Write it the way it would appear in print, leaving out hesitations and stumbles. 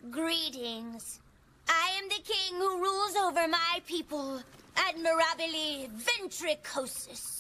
Greetings. I am the king who rules over my people, Admirabile Ventricosus.